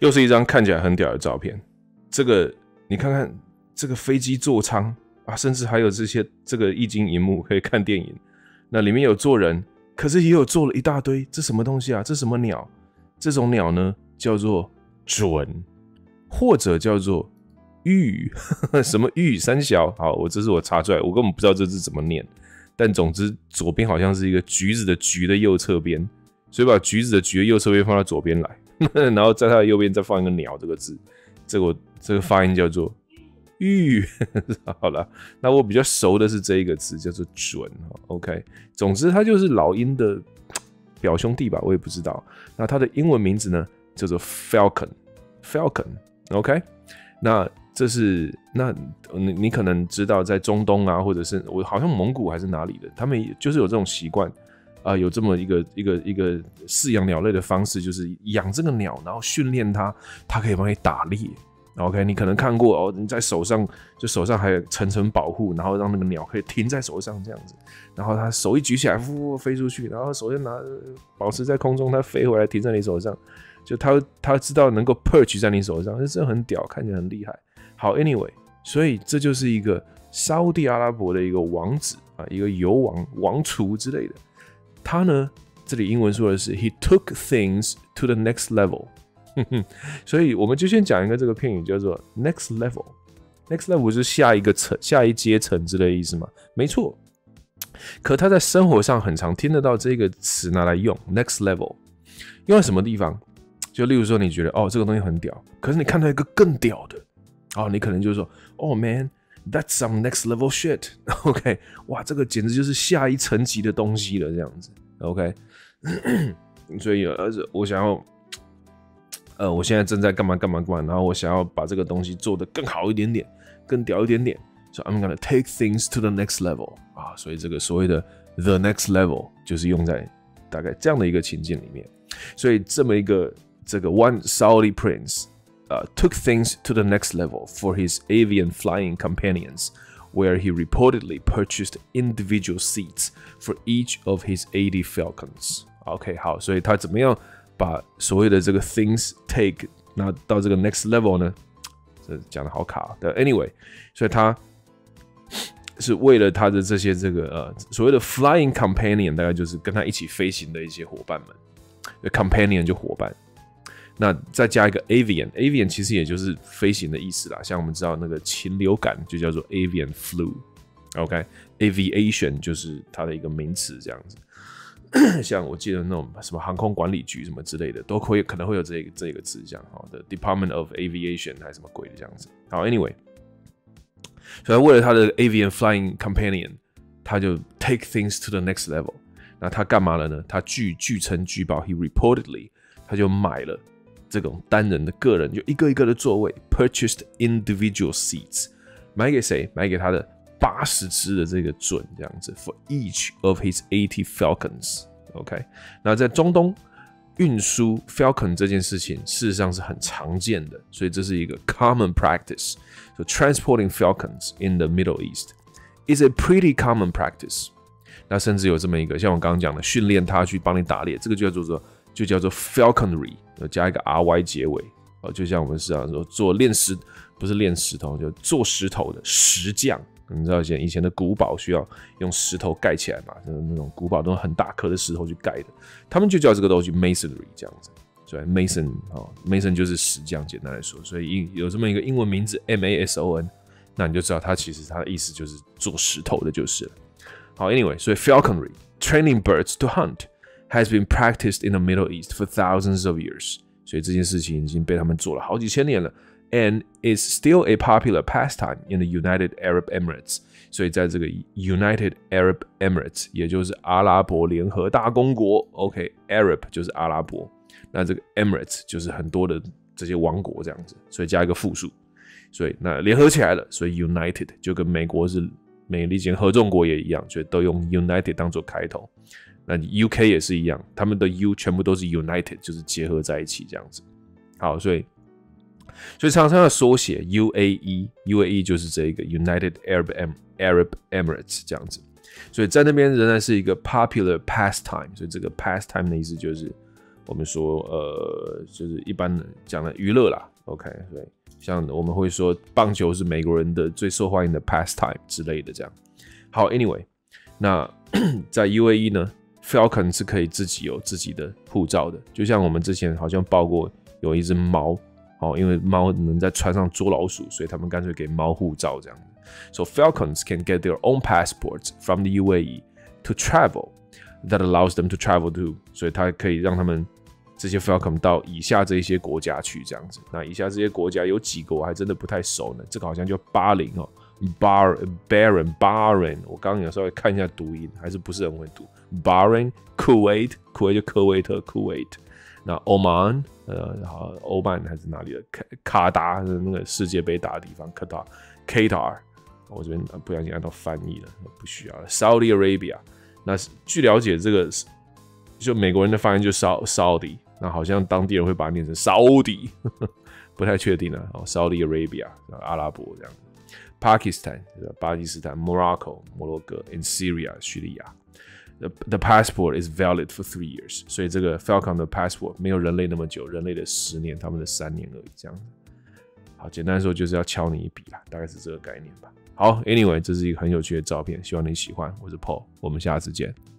又是一张看起来很屌的照片。这个你看看，这个飞机座舱啊，甚至还有这个液晶萤幕可以看电影。那里面有坐人，可是也有坐了一大堆，这什么东西啊？这什么鸟？这种鸟呢，叫做隼，或者叫做玉，什么玉三小？好，这是我查出来，我根本不知道这字怎么念。但总之，左边好像是一个橘子的橘的右侧边，所以把橘子的橘的右侧边放到左边来，然后在它的右边再放一个鸟这个字，这个发音叫做玉。好了，那我比较熟的是这一个字，叫做隼。OK， 总之它就是老鹰的表兄弟吧，我也不知道。那它的英文名字呢，叫做 Falcon。OK， 那这是你可能知道，在中东啊，或者是我好像蒙古还是哪里的，他们就是有这种习惯啊，有这么一个饲养鸟类的方式，就是养这个鸟，然后训练它可以帮你打猎。OK， 你可能看过哦，你在手上还有层保护，然后让那个鸟可以停在手上这样子，然后它手一举起来，飞出去，然后手就保持在空中，它飞回来停在你手上，就它知道能够 perch 在你手上，这真的很屌，看起来很厉害。好 ，anyway， 所以这就是一个沙烏地阿拉伯的一个王子啊，一个油王、王储之类的。他呢，这里英文说的是 He took things to the next level。所以我们就先讲一个这个片语叫做 next level。next level 就是下一阶层之类的意思嘛，没错。可他在生活上很常听得到这个词拿来用 next level， 用在什么地方？就例如说，你觉得哦这个东西很屌，可是你看到一个更屌的，哦你可能就说哦 man。That's some next level shit. OK， 哇，这个简直就是下一层级的东西了，这样子。OK， 所以我想要，我现在正在干嘛，然后我想要把这个东西做得更好一点点，更屌一点点。So I'm gonna take things to the next level 啊，所以这个所谓的 the next level 就是用在大概这样的一个情境里面。所以这么一个这个 one Saudi prince。took things to the next level for his avian flying companions, where he reportedly purchased individual seats for each of his 80 falcons. OK， 好，所以他怎么样把所谓的这个 things take 拿到这个 next level 呢？这讲的好卡的 ，anyway， 所以他是为了他的这些所谓的 flying companion， 大概就是跟他一起飞行的一些伙伴们 ，companion 就伙伴。那再加一个 avian 其实也就是飞行的意思啦，像我们知道那个禽流感就叫做 avian flu，OK，aviation 就是它的一个名词这样子。像我记得那种什么航空管理局什么之类的，都可能会有这个字，这样的 Department of Aviation 还是什么鬼的这样子。好 ，anyway， 所以为了他的 avian flying companion， 他就 take things to the next level。那他干嘛了呢？他据称据报 ，he reportedly 他就买了。这种单人的个人就一个一个的座位 ，purchased individual seats， 买给谁？买给他的80只的这个隼这样子 ，for each of his 80 falcons。OK， 那在中东运输 falcon 这件事情，事实上是很常见的，所以这是一个 common practice。So transporting falcons in the Middle East is a pretty common practice。那甚至有这么一个，像我刚刚讲的，训练他去帮你打猎，这个就叫做 falconry， 加一个 ry 结尾，就像我们是说不是练石头，就做石头的石匠。你知道以前的古堡需要用石头盖起来嘛？那种古堡都是很大颗的石头去盖的，他们就叫这个东西 masonry 这样子。所以 mason 就是石匠，简单来说，所以有这么一个英文名字 mason， 那你就知道它其实它的意思就是做石头的，就是了。好 ，anyway， 所以 falconry training birds to hunt。has been practiced in the Middle East for thousands of years， 所以这件事情已经被他们做了好几千年了 ，and is still a popular pastime in the United Arab Emirates。所以在这个 United Arab Emirates， 也就是阿拉伯联合大公国 ，OK，Arab 就是阿拉伯，那这个 Emirates 就是很多的这些王国这样子，所以加一个复数，所以那联合起来了，所以 United 就跟美国是美利坚合众国也一样，所以都用 United 当做开头。那 UK 也是一样，他们的 U 全部都是 United， 就是结合在一起这样子。好，所以常常要缩写 UAE 就是这个 United Arab Emirates 这样子。所以在那边仍然是一个 popular pastime， 所以这个 pastime 的意思就是我们说就是一般讲的娱乐啦 ，OK， 所以像我们会说棒球是美国人的最受欢迎的 pastime 之类的这样。好 ，Anyway， 那在 UAE 呢 ，Falcon 是可以自己有自己的护照的，就像我们之前好像报过有一只猫，因为猫能在船上捉老鼠，所以他们干脆给猫护照这样。So Falcons can get their own passports from the UAE to travel. That allows them to travel to， 所以它可以让他们这些 Falcon 到以下这一些国家去这样子。那以下这些国家有几个我还真的不太熟呢，这个好像叫巴林哦 ，Bahrain，我刚刚有稍微看一下读音，还是不是很会读。Bahrain，Kuwait 就科威特 Kuwait， 那 Oman， 欧曼还是哪里的？卡达那个世界杯打的地方，Qatar， 我这边不小心按到翻译了，不需要了。Saudi Arabia。那据了解，这个就美国人的发音就 Saudi， 那好像当地人会把它念成 Saudi， 不太确定了。Saudi Arabia， 阿拉伯这样。Pakistan， 巴基斯坦 ，Morocco， 摩洛哥 ，and Syria， 叙利亚。The passport is valid for 3 years， 所以这个 Falcon 的 passport 没有人类那么久，人类的10年，他们的3年而已，这样子。好，简单说就是要敲你一笔啦，大概是这个概念吧。好 ，Anyway， 这是一个很有趣的照片，希望你喜欢。我是 Paul， 我们下次见。